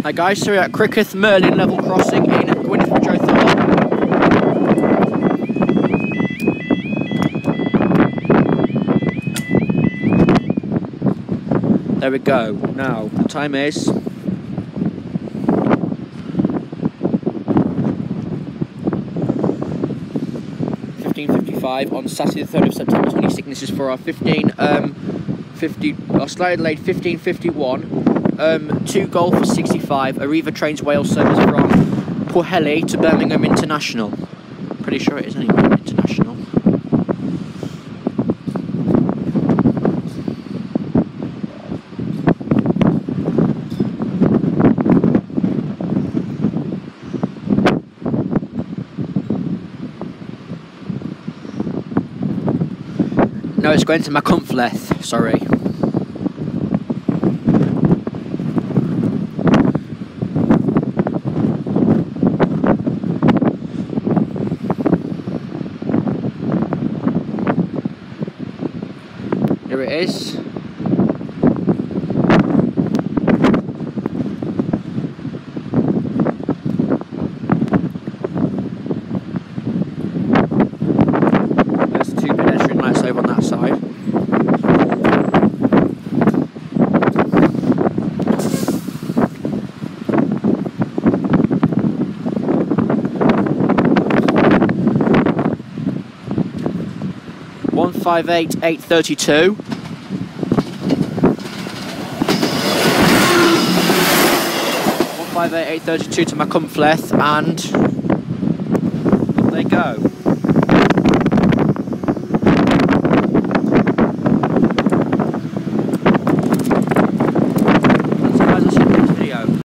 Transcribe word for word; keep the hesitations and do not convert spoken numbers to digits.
Hi guys, so we're at Cricketh Merlin level crossing in Gwynedd Bridge Thorpe. There we go. Now, the time is fifteen fifty-five on Saturday the third of September twenty-sixth. This is for our fifteen, um, fifty, our slightly delayed fifteen fifty-one. Um, two Golf for sixty-five, Arriva Trains Wales service from Pwllheli to Birmingham International. Pretty sure it is anyway, International. No, it's going to Machynlleth, sorry. Here it is. There's two pedestrian lights over on that side. one five eight eight thirty-two. one five eight eight thirty-two to Machynlleth, and there they go.